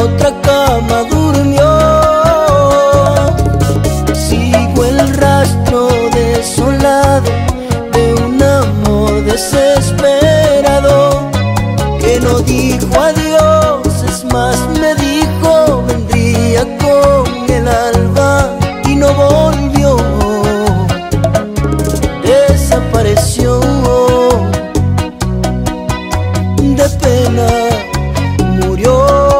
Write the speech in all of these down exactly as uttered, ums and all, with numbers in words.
otra cama durmió. Sigo el rastro desolado de un amor desesperado que no dijo adiós, es más me dijo vendría con el alba y no volvió. Desapareció, de pena murió,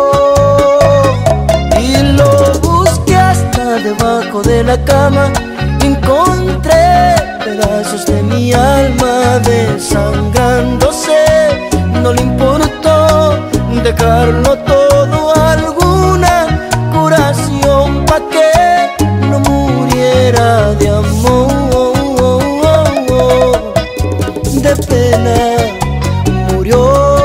y lo busqué hasta debajo de la cama. Encontré pedazos de mi alma desangrándose. No le importó dejarlo todo, alguna curación pa' que no muriera de amor. De pena murió,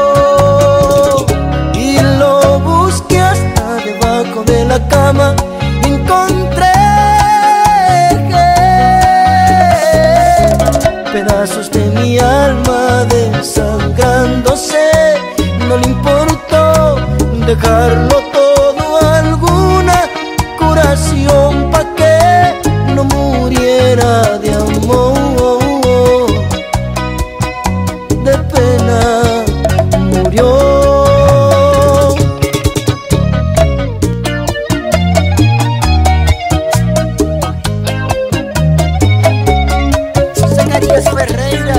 y lo busqué hasta debajo de la cama. Encontré pedazos de mi alma desangrándose. No le importó dejarlo todo, alguna curación pa' que no muriera de amor. De pena murió. Zacarías Ferreira.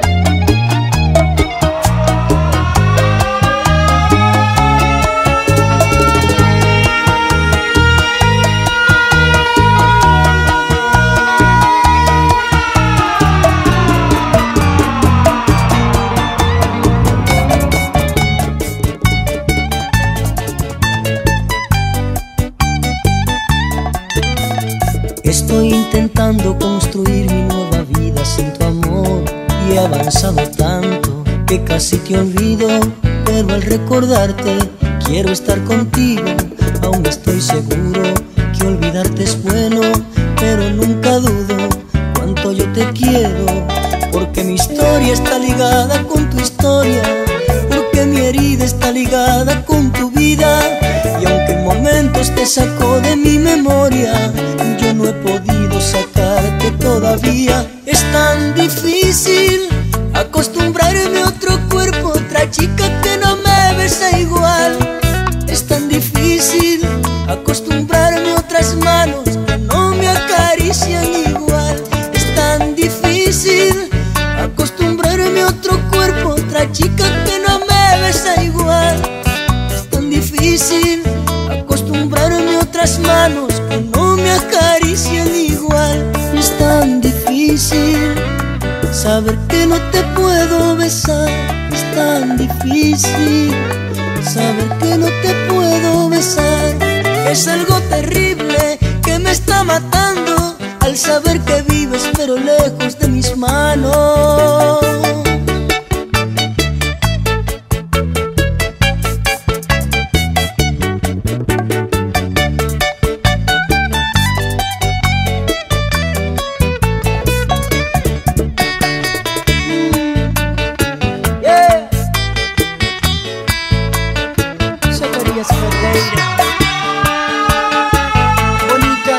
Estoy intentando construir mi nueva vida sin tu amor, y he avanzado tanto que casi te olvido. Pero al recordarte quiero estar contigo. Aún estoy seguro que olvidarte es bueno, pero nunca dudo cuánto yo te quiero. Porque mi historia está ligada con tu historia, porque mi herida está ligada con tu vida. Y aunque en momentos te sacó de mi memoria, yo no he podido sacarte todavía. Es tan difícil acostumbrarme a otro cuerpo, otra chica que no me besa igual. Es tan difícil acostumbrarme a otras manos que no me acarician igual. Es tan difícil acostumbrarme a otro cuerpo, otra chica que no me besa igual. Es tan difícil acostumbrarme a otras manos que no me acarician igual. Es tan difícil saber que no te puedo besar. Es tan difícil saber que no te puedo besar. Es algo terrible que me está matando al saber que vives pero lejos de mis manos. Bonita.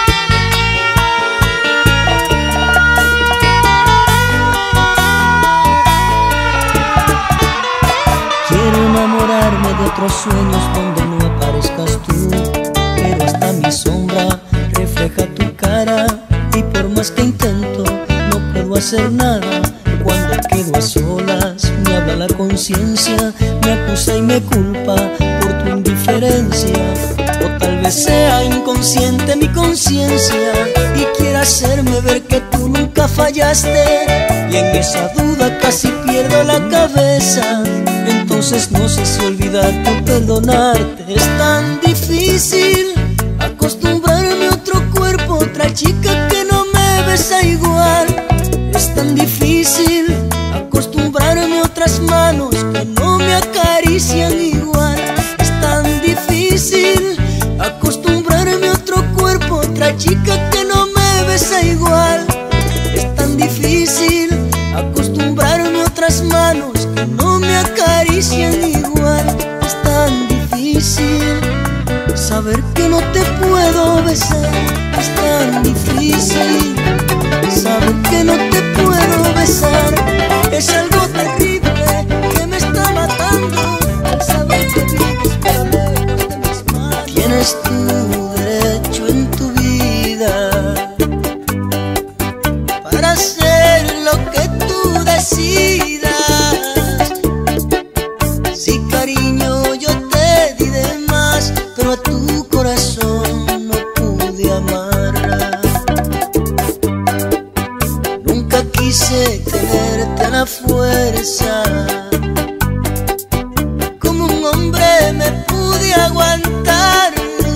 Quiero enamorarme de otros sueños donde no aparezcas tú, pero hasta mi sombra refleja tu cara, y por más que intento no puedo hacer nada. Cuando quedo a solas me habla la conciencia, me acusa y me culpa por tu indiferencia. O tal vez sea inconsciente mi conciencia y quiera hacerme ver que tú nunca fallaste, y en esa duda casi pierdo la cabeza. Entonces no sé si olvidarte o perdonarte. Es tan difícil acostumbrarme a otro cuerpo, otra chica que no me besa igual. Es tan difícil acostumbrarme a otras manos que no me acarician igual. Es tan difícil acostumbrarme a otro cuerpo, otra chica que no me besa igual. Es tan difícil acostumbrarme a otras manos que no me acarician igual. Es tan difícil. Saber que no te puedo besar es tan difícil. Saber que no te puedo besar es algo terrible que me está matando. Saber que vives pero lejos de mis manos. Tienes tu derecho en tu vida para hacer lo que tú decidas. Sí, cariño, yo te di de más, pero a tu corazón no pude amarla. Nunca quise tenerte a la fuerza, como un hombre me pude aguantar.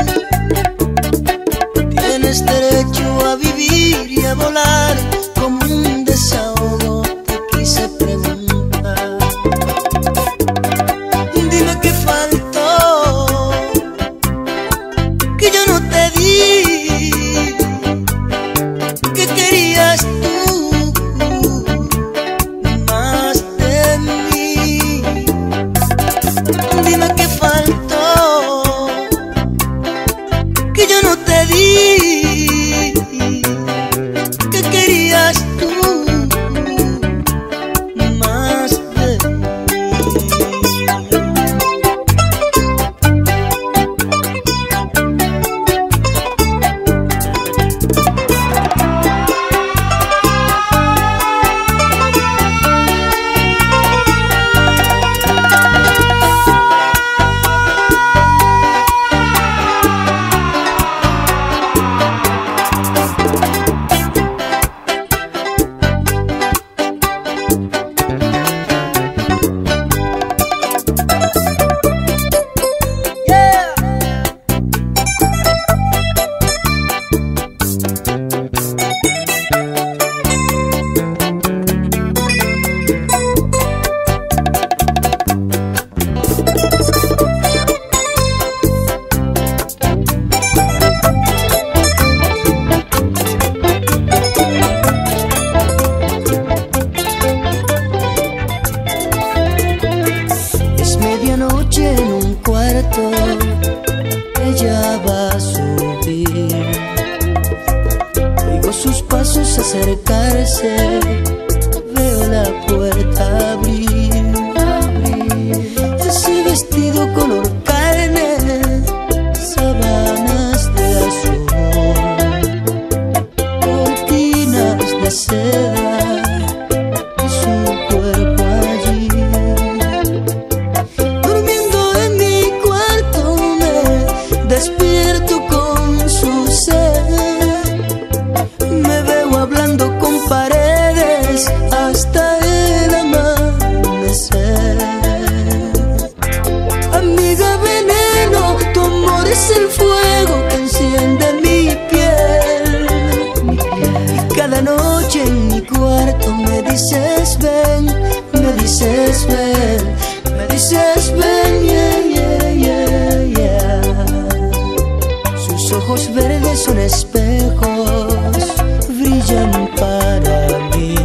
Tienes derecho a vivir y a volar, como un desahogo te quise preguntar. Dime qué faltó, que yo no te di, que querías tú más de mí. Dime qué faltó, que yo no te di, que querías tú más de mí. En un cuarto ella va a subir, oigo sus pasos acercarse, veo la puerta abrir, abrir. Ese vestido color carne, sábanas de azul, cortinas de seda y su cuerpo allí. Despierto con su sed, me veo hablando con paredes hasta el amanecer. Amiga veneno, tu amor es el fuego que enciende mi piel. Y cada noche en mi cuarto me dices ven, me dices ven, me dices ven, yeah, yeah, yeah, yeah. Sus ojos verdes son espejos, brillan para mí.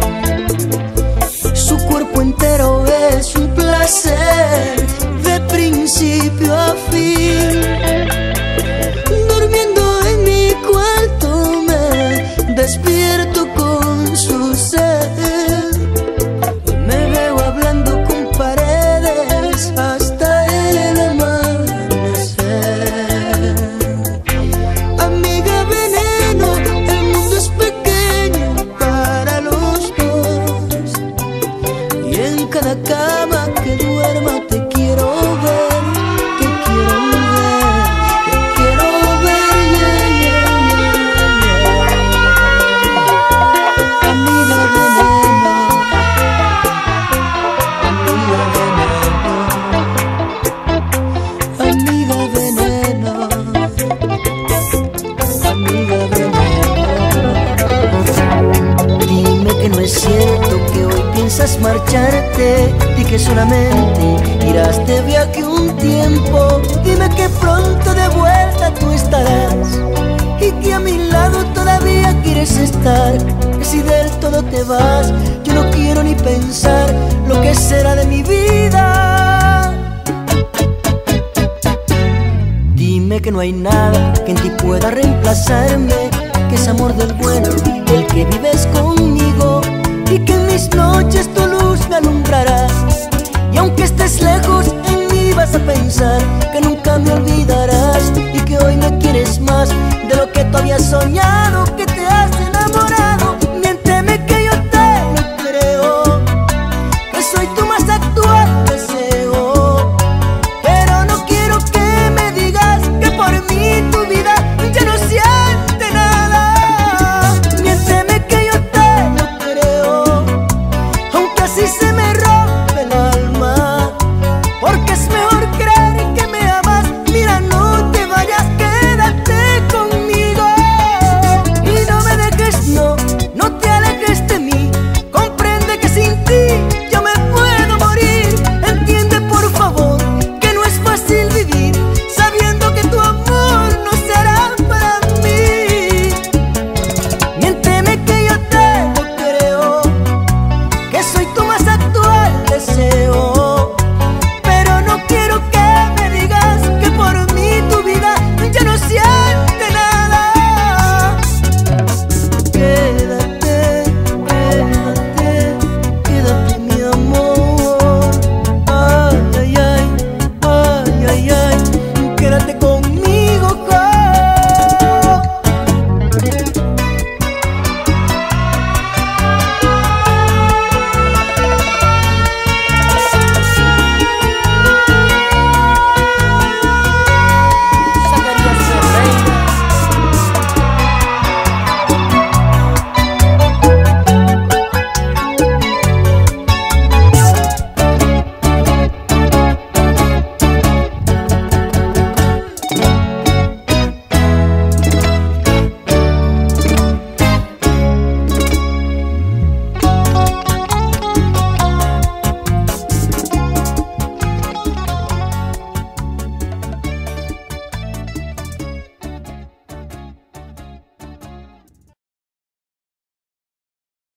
Su cuerpo entero es un placer, de principio a fin. Durmiendo en mi cuarto me despierto con su sed. Me veo hablando con paredes hasta el amanecer. Amiga veneno, el mundo es pequeño para los dos, y en cada cama que duerma te quiero ver, te quiero ver, te quiero ver, yeah, yeah, yeah, yeah. Amiga veneno, amiga veneno, amiga veneno, amiga veneno. Dime que no es cierto que hoy piensas marcharte, di que solamente irás de viaje un tiempo. Dime que pronto de vuelta tú estarás y que a mi lado todavía quieres estar. Que si del todo te vas, yo no quiero ni pensar lo que será de mi vida. Dime que no hay nada que en ti pueda reemplazarme, que es amor del bueno, el que vives conmigo, y que en mis noches tu luz me alumbrarás. Y aunque estés lejos, en mí vas a pensar que nunca me olvidarás, y que hoy me quieres más de lo que tú habías soñado